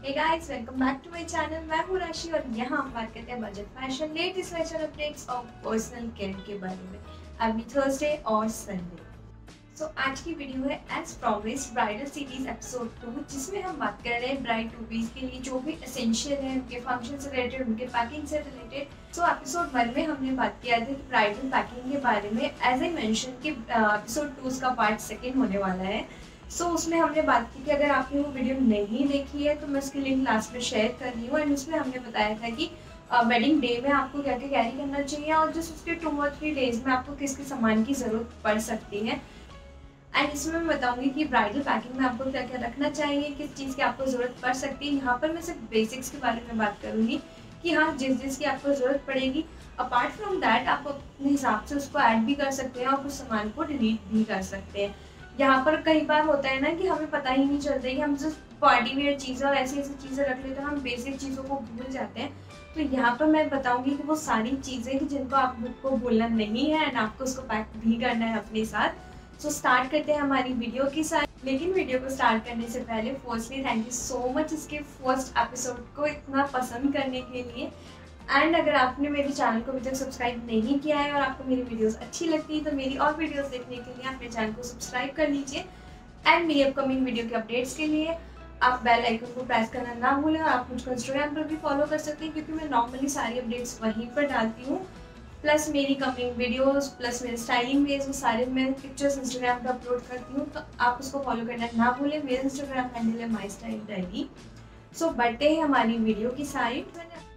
Hey guys, welcome back to my channel। मैं हूँ राशि और यहाँ हम बात करते हैं budget fashion latest fashion updates और पर्सनल केयर के बारे में एवरी थर्सडे और संडे। सो आज की वीडियो है as promise bridal series episode 2, जिसमें हम बात कर रहे हैं ब्राइड टू बीज के लिए जो भी एसेंशियल है उनके फंक्शन से रिलेटेड, उनके पैकिंग से रिलेटेड। सो एपिसोड 1 में हमने बात किया था कि ब्राइडल पैकिंग के बारे में। एज आई मेंशन कि एपिसोड 2 का पार्ट 2 होने वाला है। उसमें हमने बात की कि अगर आपने वो वीडियो नहीं देखी है तो मैं उसकी लिंक लास्ट में शेयर कर रही हूँ। एंड उसमें हमने बताया था कि वेडिंग डे में आपको क्या क्या कैरी करना चाहिए और जस्ट उसके 2 और 3 डेज में आपको किस किस सामान की ज़रूरत पड़ सकती है। एंड इसमें मैं बताऊंगी कि ब्राइडल पैकिंग में आपको क्या क्या रखना चाहिए, किस चीज़ की आपको ज़रूरत पड़ सकती है। यहाँ पर मैं सिर्फ बेसिक्स के बारे में बात करूँगी कि हाँ जिस की आपको ज़रूरत पड़ेगी। अपार्ट फ्रॉम दैट आप अपने हिसाब से उसको ऐड भी कर सकते हैं और कुछ सामान को डिलीट भी कर सकते हैं। यहाँ पर कई बार होता है ना कि हमें पता ही नहीं चलता कि हम सिर्फ पार्टी वेयर चीज़ें और ऐसी ऐसी चीज़ें रख लेते हैं, हम बेसिक चीज़ों को भूल जाते हैं। तो यहाँ पर मैं बताऊंगी कि वो सारी चीज़ें कि जिनको आपको भूलना नहीं है एंड आपको उसको पैक भी करना है अपने साथ। स्टार्ट करते हैं हमारी वीडियो के साथ। लेकिन वीडियो को स्टार्ट करने से पहले firstly thank you so much इसके फर्स्ट एपिसोड को इतना पसंद करने के लिए। एंड अगर आपने मेरे चैनल को अभी तक सब्सक्राइब नहीं किया है और आपको मेरी वीडियोस अच्छी लगती है तो मेरी और वीडियोस देखने के लिए आप मेरे चैनल को सब्सक्राइब कर लीजिए। एंड मेरी अपकमिंग वीडियो के अपडेट्स के लिए आप बेल आइकन को प्रेस करना ना भूलें। और आप मुझको इंस्टाग्राम पर भी फॉलो कर सकते हैं क्योंकि मैं नॉर्मली सारी अपडेट्स वहीं पर डालती हूँ। प्लस मेरी कमिंग वीडियोस प्लस मेरे स्टाइलिंग वीडियोस वो सारे मैं पिक्चर्स इंस्टाग्राम पर अपलोड करती हूँ, तो आप उसको फॉलो करना ना भूलें। मेरा इंस्टाग्राम हैंडल है माई स्टाइल डायरी। बढ़ते हैं हमारी वीडियो की साइड।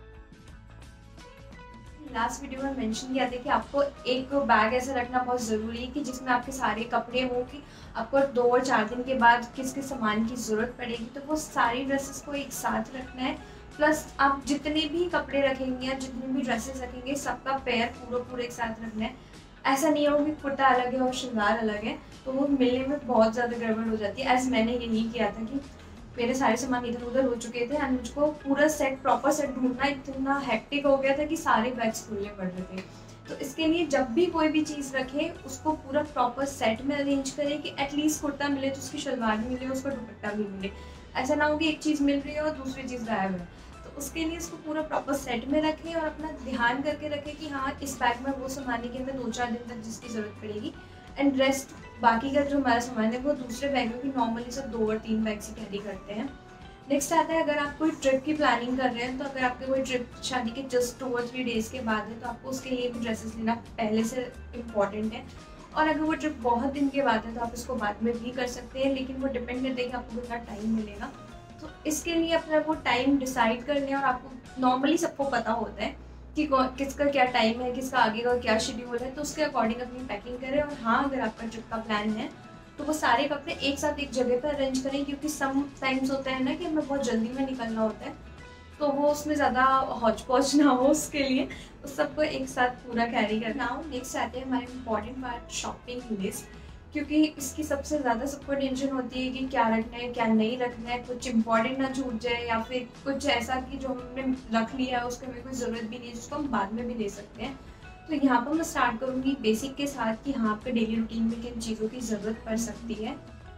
लास्ट वीडियो में मेंशन किया था कि आपको एक बैग ऐसा रखना बहुत ज़रूरी है कि जिसमें आपके सारे कपड़े हों कि आपको 2 और 4 दिन के बाद किस किस सामान की ज़रूरत पड़ेगी, तो वो सारी ड्रेसेस को एक साथ रखना है। प्लस आप जितने भी कपड़े रखेंगे या जितनी भी ड्रेसेस रखेंगे सबका पेयर पूरा एक साथ रखना है। ऐसा नहीं हो कि कुर्ता अलग है और श्रृंगार अलग है, तो वो मिलने में बहुत ज़्यादा गड़बड़ हो जाती है। एज मैंने यही किया था कि मेरे सारे सामान इधर उधर हो चुके थे एंड मुझको पूरा सेट प्रॉपर सेट ढूंढना इतना हेक्टिक हो गया था कि सारे बैग्स खुलने पड़ रहे थे। तो इसके लिए जब भी कोई भी चीज़ रखे उसको पूरा प्रॉपर सेट में अरेंज करें कि एटलीस्ट कुर्ता मिले तो उसकी शलवार भी मिले, उसका दुपट्टा भी मिले। ऐसा ना हो कि एक चीज़ मिल रही है और दूसरी चीज़ गायब है। तो उसके लिए इसको पूरा प्रॉपर सेट में रखें और अपना ध्यान करके रखें कि हाँ इस बैग में वो सामान है कि हमें 2-4 दिन तक जिसकी ज़रूरत पड़ेगी। एंड रेस्ट बाकी का जो हमारा सामान है वो दूसरे बैगों की नॉर्मली सब 2 और 3 बैग से कैरी करते हैं। नेक्स्ट आता है अगर आप कोई ट्रिप की प्लानिंग कर रहे हैं, तो अगर आपके कोई ट्रिप शादी के जस्ट 2 और 3 डेज़ के बाद है तो आपको उसके लिए भी ड्रेसेस लेना पहले से इम्पॉर्टेंट है। और अगर वो ट्रिप बहुत दिन के बाद है तो आप इसको बाद में भी कर सकते हैं, लेकिन वो डिपेंड करता है कि आपको कितना टाइम मिलेगा। तो इसके लिए अपना वो टाइम डिसाइड कर लें। और आपको नॉर्मली सबको पता होता है कि किसका क्या टाइम है, किसका आगे का क्या शेड्यूल है, तो उसके अकॉर्डिंग अपनी पैकिंग करें। और हाँ अगर आपका ट्रिप का प्लान है तो वो सारे कपड़े एक साथ एक जगह पर अरेंज करें, क्योंकि सम टाइम्स होता है ना कि हमें बहुत जल्दी में निकलना होता है, तो वो उसमें ज़्यादा हौच पौच ना हो, उसके लिए उस सबको एक साथ पूरा कैरी करना हो। नेक्स्ट आते हैं हमारे इम्पॉर्टेंट पार्ट शॉपिंग लिस्ट, क्योंकि इसकी सबसे ज़्यादा सबको टेंशन होती है कि क्या रखना है क्या नहीं रखना है, कुछ इंपॉर्टेंट ना छूट जाए या फिर कुछ ऐसा कि जो हमने रख लिया है उसकी हमें कोई ज़रूरत भी नहीं है, जिसको हम बाद में भी ले सकते हैं। तो यहाँ पर मैं स्टार्ट करूँगी बेसिक के साथ कि हाँ आपके डेली रूटीन में किन चीज़ों की ज़रूरत पड़ सकती है।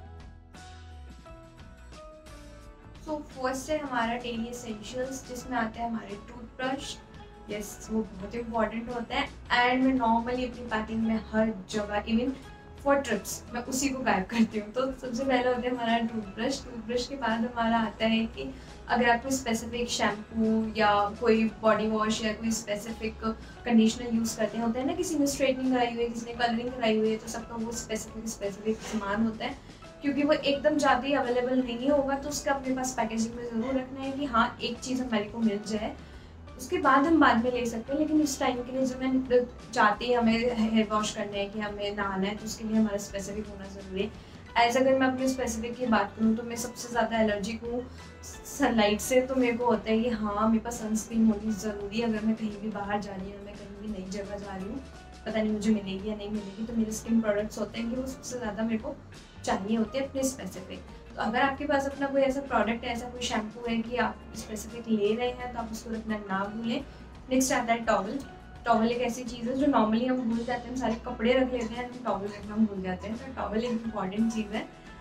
फर्स्ट है हमारा डेली एसेंशियल्स, जिसमें आता है हमारे टूथब्रश। यस वो बहुत इंपॉर्टेंट होता है एंड मैं नॉर्मली अपनी पैकिंग में हर जगह इवन फॉर ट्रिप्स मैं उसी को गायब करती हूँ। तो सबसे पहले होता है हमारा टूथब्रश के बाद हमारा आता है कि अगर आप कोई स्पेसिफिक शैम्पू या कोई बॉडी वॉश या कोई स्पेसिफिक कंडीशनर यूज़ करते हैं, होता है ना किसी ने स्ट्रेटनिंग कराई हुई है, किसी ने कलरिंग कराई हुई है, तो सबका वो स्पेसिफिक सामान होता है। क्योंकि वो एकदम ज़्यादा ही अवेलेबल नहीं होगा तो उसका अपने पास पैकेजिंग में ज़रूर रखना है कि हाँ एक चीज़ हमारे को मिल जाए, उसके बाद हम बाद में ले सकते हैं। लेकिन इस टाइम के लिए जो मैं चाहती है हमें हेयर वॉश करना है कि हमें नहाना है, तो उसके लिए हमारा स्पेसिफिक होना ज़रूरी है। ऐसा अगर मैं अपने स्पेसिफिक की बात करूँ तो मैं सबसे ज़्यादा एलर्जिक हूँ सनलाइट से, तो मेरे को होता है कि हाँ मेरे पास सनस्क्रीन होनी ज़रूरी है। अगर मैं कहीं भी बाहर जा रही हूँ, मैं कहीं भी नई जगह जा रही हूँ, पता नहीं मुझे मिलेगी या नहीं मिलेगी, तो मेरे स्किन प्रोडक्ट्स होते हैं कि वो सबसे ज़्यादा मेरे को चाहिए होते हैं अपने स्पेसिफिक। तो अगर आपके पास अपना कोई ऐसा प्रोडक्ट है, ऐसा कोई शैम्पू है कि आप स्पेसिफिक ले रहे हैं, तो आप उसको रखना ना भूलें। नेक्स्ट आता है टॉवल। टॉवल एक ऐसी चीज़ है जो नॉर्मली हम भूल जाते हैं, हम सारे कपड़े रख लेते हैं, टॉवल रखना हम भूल जाते हैं, तो टॉवल एक इम्पॉर्टेंट चीज़ है।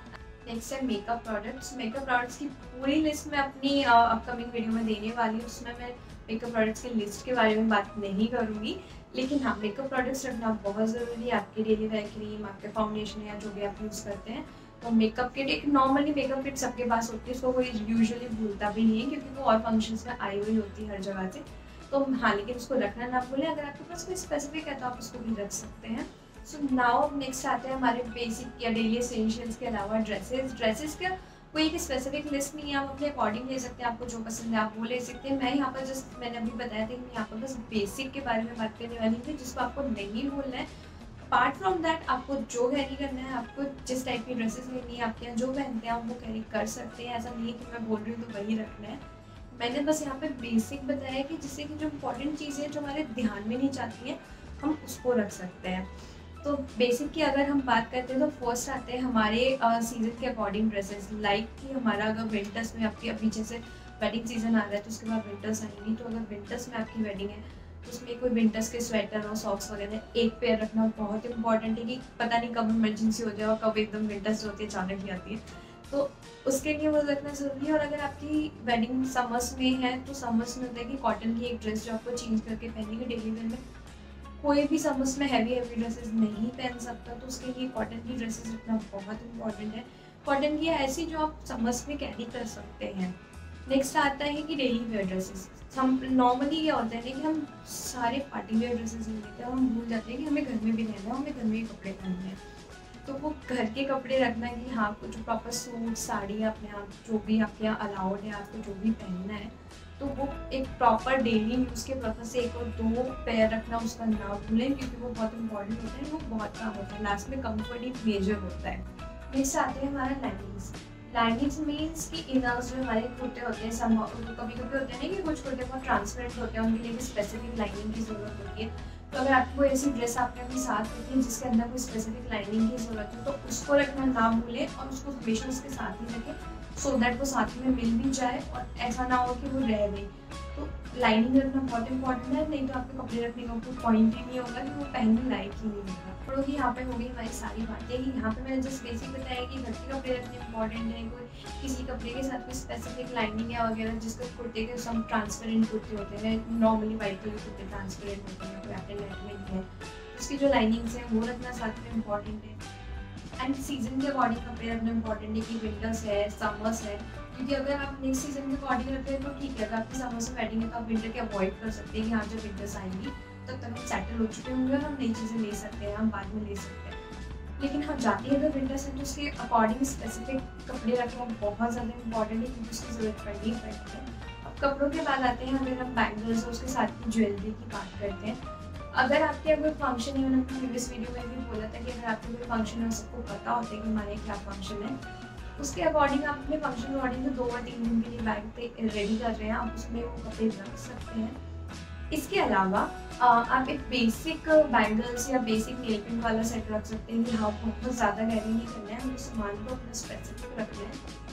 नेक्स्ट है मेकअप प्रोडक्ट्स। मेकअप प्रोडक्ट्स की पूरी लिस्ट मैं अपनी अपकमिंग वीडियो में देने वाली हूँ, उसमें मैं मेकअप प्रोडक्ट्स की लिस्ट के बारे में बात नहीं करूँगी। लेकिन हाँ, मेकअप प्रोडक्ट्स रखना बहुत ज़रूरी है। आपके डेली वेयर क्रीम, आपके फाउंडेशन या जो भी आप यूज़ करते हैं, तो मेकअप किट एक नॉर्मली मेकअप किट सबके पास होती है, उसको कोई यूजुअली भूलता भी नहीं है क्योंकि वो और फंक्शंस में आई हुई होती है हर जगह से। तो हाँ, लेकिन उसको रखना ना भूलें। अगर आपके पास कोई स्पेसिफिक है तो आप उसको भी रख सकते हैं। सो नाउ नेक्स्ट आते हैं हमारे बेसिक या डेली एसेंशियल्स के अलावा ड्रेसेस का कोई एक स्पेसिफिक लिस्ट नहीं है, आप अपने अकॉर्डिंग ले सकते हैं। आपको जो पसंद है आप वो ले सकते हैं। मैं यहाँ पर जस्ट मैंने अभी बताया था कि मैं यहाँ पर बस बेसिक के बारे में बात करने वाली थी जिसको आपको नहीं भूलना है। अपार्ट फ्रॉम दैट आपको जो कैरी करना है, आपको जिस टाइप की ड्रेसेस लेनी है, आपके यहाँ जो पहनते हैं आप वो कैरी कर सकते हैं। ऐसा नहीं है कि मैं बोल रही हूँ तो वही रखना है। मैंने बस यहाँ पे बेसिक बताया कि जिससे कि जो इम्पोर्टेंट चीज़ें जो हमारे ध्यान में नहीं जाती हैं हम उसको रख सकते हैं। तो बेसिक की अगर हम बात करते हैं तो फर्स्ट आते हैं हमारे सीज़न के अकॉर्डिंग ड्रेसेस। लाइक कि हमारा अगर विंटर्स में आपकी अभी जैसे वेडिंग सीजन आ रहा है तो उसके बाद विंटर्स आएंगी, तो अगर विंटर्स में आपकी वेडिंग है तो उसमें कोई विंटर्स के स्वेटर और सॉक्स वगैरह एक पेयर रखना बहुत इंपॉर्टेंट है कि पता नहीं कब इमरजेंसी हो जाए और कब एकदम विंटर्स होती है अचानक ही आती है, तो उसके लिए वो रखना ज़रूरी है। और अगर आपकी वेडिंग समर्स में है तो समर्स में होता है कि कॉटन की एक ड्रेस जो आपको चेंज करके पहनेंगे डेली वेयर में, कोई भी समर्स में हैवी ड्रेसेस नहीं पहन सकता, तो उसके लिए कॉटन की ड्रेसेस रखना बहुत इंपॉर्टेंट है। कॉटन की ऐसी जो आप समर्स में कैरी कर सकते हैं। नेक्स्ट आता है कि डेली वेयर ड्रेसेस। हम नॉर्मली ये होता है ना कि हम सारे पार्टी वेयर ड्रेसेस ले लेते हैं, हम भूल जाते हैं कि हमें घर में भी रहना है, हमें घर में ही कपड़े पहनने हैं। तो वो घर के कपड़े रखना कि हाँ कुछ प्रॉपर सूट साड़ी अपने आप जो भी आपके यहाँ अलाउड है, आपको जो भी पहनना है, तो वो एक प्रॉपर डेली यूज़ के पर्पज से 1 और 2 पेयर रखना उसका ना भूलें क्योंकि वो बहुत इंपॉर्टेंट होता है, वो बहुत काम होता है। लास्ट में कंफर्ट ही मेजर होता है। नेक्स्ट आते हैं हमारा लाइनिंग्स। लाइनिंग्स मीन्स कि इनर्स जो हमारे कुर्ते होते हैं, कभी कभी होते हैं ना कि कुछ कुर्ते बहुत ट्रांसपेरेंट होते हैं, उनके लिए भी स्पेसिफिक लाइनिंग की ज़रूरत होती है। तो अगर आपको ऐसी ड्रेस आपने अपने साथ रखी है जिसके अंदर कोई स्पेसिफिक लाइनिंग की ज़रूरत है तो उसको रखना ना भूलें और उसको हमेशा उसके साथ ही रखें सो दैट वो साथ में मिल भी जाए और ऐसा ना हो कि वो रह गई। तो लाइनिंग रखना बहुत इंपॉर्टेंट है, नहीं तो आपके कपड़े रखने का कोई पॉइंट ही नहीं होगा कि वो पहनने लायक ही नहीं होगा। कपड़ों की यहाँ पे हो गई हमारी सारी बातें कि यहाँ पे मैंने जस्ट बेसिक बताया कि घर के कपड़े रखने इंपॉर्टेंट है। कोई किसी कपड़े के साथ कोई स्पेसिफिक लाइनिंग है वगैरह, जिसके कुर्ते के सब ट्रांसपेरेंट कुर्ते होते हैं, नॉर्मली वाइट कलर के कुर्ते ट्रांसपेरेंट होते हैं, कोई आपने नेट में है, उसकी जो लाइनिंग्स हैं वो रखना साथ में इम्पॉर्टेंट है। एंड सीजन के अकॉर्डिंग कपड़े रखना इंपॉर्टेंट है कि विंटर्स है, समर्स है, क्योंकि अगर आप नेक्स्ट सीजन के अकॉर्डिंग रखते हैं तो ठीक है। अगर आपकी समर्स में वेडिंग है तो आप विंटर के अवॉइड कर सकते हैं कि हाँ जब विंटर्स आएंगी तब तक हम सेटल हो चुके होंगे और हम नई चीज़ें ले सकते हैं, हम बाद में ले सकते हैं। लेकिन हाँ जाती है अगर विंटर्स है तो उसके अकॉर्डिंग स्पेसिफिक कपड़े रखना बहुत ज़्यादा इंपॉर्टेंट है क्योंकि उसकी ज़रूरत पड़नी पड़ती है। अब कपड़ों के बाद आते हैं अगर हम बैंगल्स और उसके साथ की ज्वेलरी की बात करते हैं। अगर आपके कोई फंक्शन है, मैंने प्रीवियस वीडियो में भी बोला था कि अगर आपके कोई फंक्शन है सबको पता होता है कि हमारे क्या फंक्शन है, उसके अकॉर्डिंग आप अपने फंक्शन के अकॉर्डिंग 2 और 3 दिन के लिए बैग रेडी कर रहे हैं, आप उसमें वो कपड़े रख सकते हैं। इसके अलावा आप एक बेसिक बैंगल्स या बेसिक नेल पेंट वाला सेट रख सकते हैं कि हाँ बहुत ज़्यादा कैरी नहीं करना है, हमें सामान को अपना स्पेसिफिक रखना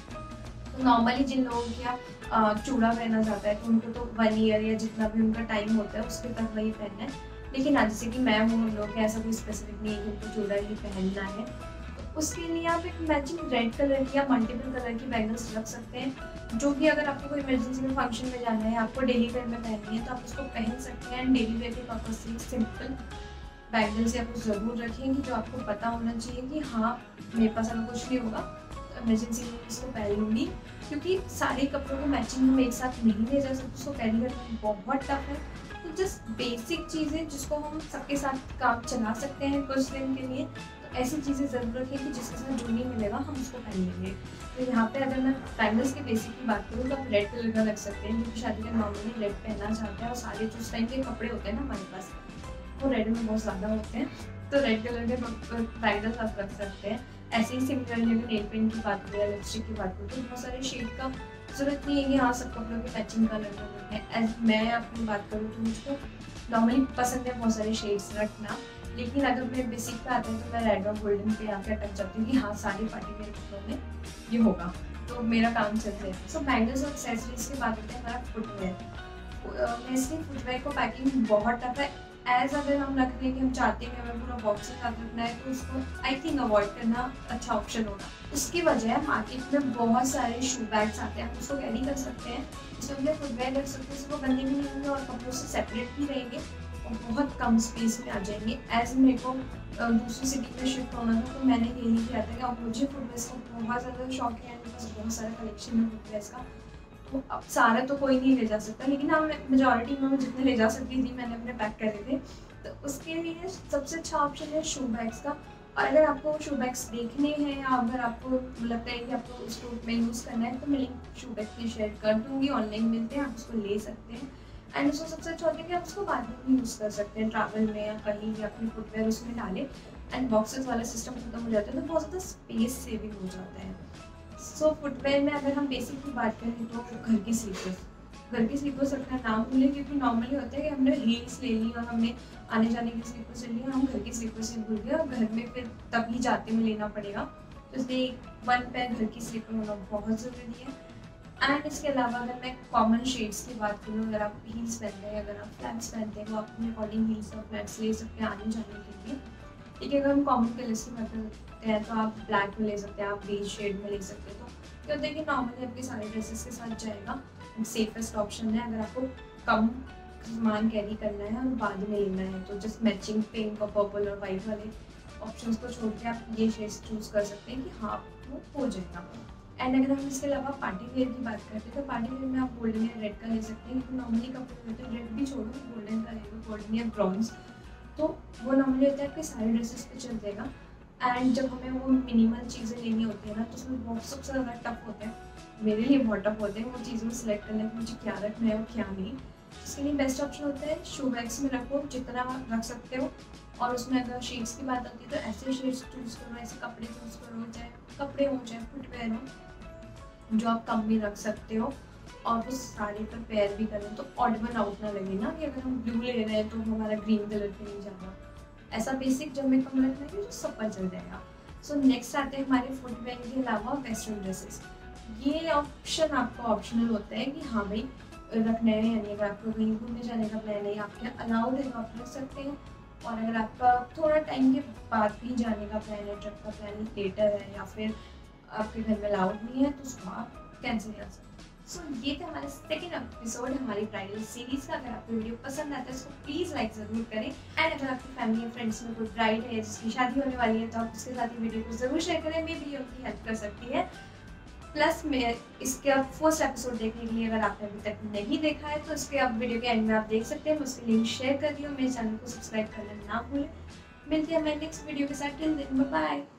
है। तो नॉर्मली जिन लोगों के यहाँ चूड़ा पहना जाता है तो उनको तो 1 ईयर या जितना भी उनका टाइम होता है उसके तक वही पहनना है। लेकिन आज जैसे कि मैं हूँ, हम लोग ऐसा कोई स्पेसिफिक नहीं है कि उनको चूड़ा ही पहनना है, तो उसके लिए आप एक मैचिंग रेड कलर की या मल्टीपल कलर की बैंगल्स रख सकते हैं, जो कि अगर आपको कोई इमरजेंसी में फंक्शन में जाना है, आपको डेली वेयर में पहननी है तो आप उसको पहन सकते हैं। डेली वेयर के पर्पज से सिंपल बैंगल्स आप ज़रूर रखेंगे जो आपको पता होना चाहिए कि हाँ मेरे पास अगर कुछ नहीं होगा तो इमरजेंसी में इसको पहन लूँगी, क्योंकि सारे कपड़ों को मैचिंग हम एक साथ नहीं ले जा सकते, उसको कैरी करना बहुत टफ है। तो जस्ट बेसिक चीज़ें जिसको हम सबके साथ काम चला सकते हैं कुछ दिन के लिए, तो ऐसी चीज़ें ज़रूर रखें कि जिसके साथ जो नहीं मिलेगा हम उसको पहन लेंगे। तो यहाँ पे अगर मैं बैंगल्स के बेसिक की बात करूँ तो आप रेड कलर का रख सकते हैं, क्योंकि शादी में नॉर्मली रेड पहनना चाहते हैं और सारे जो उस टाइम के कपड़े होते हैं ना हमारे पास वो रेड में बहुत ज़्यादा होते हैं, तो रेड कलर के बैंगल्स आप रख सकते हैं। ऐसे ही सिमिलरली अगर नेल पेंट की बात करें या लिपस्टिक की बात करूँ तो बहुत सारे शेड का ज़रूरत नहीं है कि हाँ सब कपड़ों की मैचिंग कलर करना है। एज मैं अपनी बात करूँ तो मुझको नॉर्मली पसंद है बहुत सारे शेड्स रखना, लेकिन अगर मैं बेसिक पे आता है तो मैं रेड और गोल्डन पे आके अटक जाती हूँ कि हाँ सारी पार्टी मेरे कपड़ों में ये होगा, तो मेरा काम चल जाएगा। सो बैंगल्स और एक्सेसरीज की बात होती है हमारा फुटवेयर। मैं इसलिए फुटवेयर को पैकिंग बहुत टफ है, एज अगर हम रख रहे हैं कि हम चाहते हैं कि हमें पूरा बॉक्स के साथ रखना है, तो उसको आई थिंक अवॉइड करना अच्छा ऑप्शन होगा। उसकी वजह मार्केट में बहुत सारे शू बैग्स आते हैं, हम उसको कैरी कर सकते हैं, उसमें अपने फुटवेयर रख सकते हैं, उसको गंदे भी नहीं होंगे और कपड़ों से सेपरेट भी रहेंगे और बहुत कम स्पेस में आ जाएंगे। एज मेरे को दूसरी सिटी में शिफ्ट होना था, तो मैंने यही किया था कि अब मुझे फुटवेयर्स का बहुत ज़्यादा शौक है, मेरे पास बहुत सारा कलेक्शन है फुटवेयर्स का। तो अब सारा तो कोई नहीं ले जा सकता, लेकिन हाँ मैं मेजॉरिटी में मैं जितने ले जा सकती थी मैंने अपने पैक करे थे। तो उसके लिए सबसे अच्छा ऑप्शन है शू बैग्स का। और अगर आपको शू बैग्स देखने हैं या अगर आपको लगता है कि आपको उसको में यूज़ करना है, तो मैं लिंक शू बैग की शेयर कर दूँगी, ऑनलाइन मिलते हैं, आप उसको ले सकते हैं। एंड उसको सबसे अच्छा होता है कि आप उसको बाद में भी यूज़ कर सकते हैं, ट्रैवल में या कहीं भी अपनी फुटवेयर उसमें डालें एंड बॉक्सेस वाला सिस्टम खत्म हो जाता है, तो बहुत ज़्यादा स्पेस सेविंग हो जाता है। सो फुटवेयर में अगर हम बेसिक की बात करें तो घर की स्लीपर्स रखना ना भूलें, क्योंकि नॉर्मली होता है कि हमने हील्स ले ली और हमने आने जाने की स्लीपर्स ले ली और हम घर की स्लीपर्स से भूल गए और घर में फिर तभी जाते में लेना पड़ेगा। तो इसलिए वन पेयर घर की स्लीपर होना बहुत ज़रूरी है। एंड इसके अलावा अगर मैं कॉमन शेड्स की बात करूँ, अगर आप हील्स पहनते हैं, अगर आप फ्लैट्स पहनते हैं, तो आप अपने अकॉर्डिंग हील्स और फ्लैट्स ले सकते हैं आने जाने के लिए। ठीक है, अगर हम कॉमन कलर्स की बात करते हैं तो आप ब्लैक में ले सकते हैं, आप बेज शेड में ले सकते हैं। तो क्या होता है कि नॉर्मली आपके सारे ड्रेसेस के साथ जाएगा, सेफेस्ट ऑप्शन है अगर आपको कम सामान कैरी करना है और बाद में लेना है। तो जस्ट मैचिंग पिंक और पर्पल और वाइट वाले ऑप्शंस को छोड़ के आप ये शेड्स चूज़ कर सकते हैं कि हाँ वो हो जाएगा। एंड अगर हम इसके अलावा पार्टी वेयर की बात करते हैं, तो पार्टी वेयर में आप गोल्डन या रेड का ले सकते हैं, क्योंकि नॉर्मली कपड़े होते हैं रेड भी छोड़ो, गोल्डन का ले लो, गोल्डन या ब्रॉन्ज, तो वो नॉर्मली होता है आपके सारे ड्रेसेस पे चल जाएगा। एंड जब हमें वो मिनिमल चीज़ें लेनी होती है ना, तो उसमें बहुत सबसे ज़्यादा टफ होता है, मेरे लिए बहुत टफ होते हैं वो चीज़ें सेलेक्ट करने कि मुझे क्या रखना है और क्या नहीं। इसके लिए बेस्ट ऑप्शन होता है शू बैग्स में रखो जितना रख सकते हो, और उसमें अगर शेड्स की बात आती है तो ऐसे शेड्स चूज़ करो, ऐसे कपड़े चूज़ करो, चाहे कपड़े हो चाहे फुटवेयर हो, जो आप कम भी रख सकते हो और वो सारे पर पेयर भी करें, तो ऑड वन आउट ना लगे ना कि अगर हम ब्लू ले रहे हैं तो हमारा ग्रीन कलर पे नहीं जाना। ऐसा बेसिक जब में कम रखना है तो सब पर चल जाएगा। सो नेक्स्ट आते हैं हमारे फुटवेयर के अलावा वेस्टर्न ड्रेसेस। ये ऑप्शन आपका ऑप्शनल होता है कि हाँ भाई रखना है, यानी अगर आपको कहीं घूमने जाने का प्लान है, आपके अलाउड है तो आप रख सकते हैं, और अगर आपका थोड़ा टाइम के बाद भी जाने का प्लान है, ट्रिप का प्लान लेटर है या फिर आपके घर में अलाउड नहीं है, तो उसको आप कैंसिल कर सकते हैं। सो ये था हमारा सेकेंड एपिसोड हमारी ब्राइडल सीरीज का। अगर आपको वीडियो पसंद आता है इसको प्लीज़ लाइक ज़रूर करें। एंड अगर आपकी फैमिली या फ्रेंड्स में कोई ब्राइड है जिसकी शादी होने वाली है, तो आप उसके साथ वीडियो को ज़रूर शेयर करें, मे भी उनकी हेल्प कर सकती है। प्लस मैं इसके फर्स्ट एपिसोड देखने के लिए अगर आपने अभी तक नहीं देखा है, तो इसके आप वीडियो के एंड में आप देख सकते हैं, मैं उसकी लिंक शेयर कर दी हूँ। मेरे चैनल को सब्सक्राइब करना ना भूलें। मिलते हैं मैं नेक्स्ट वीडियो के साथ, टिल देन बाय बाय।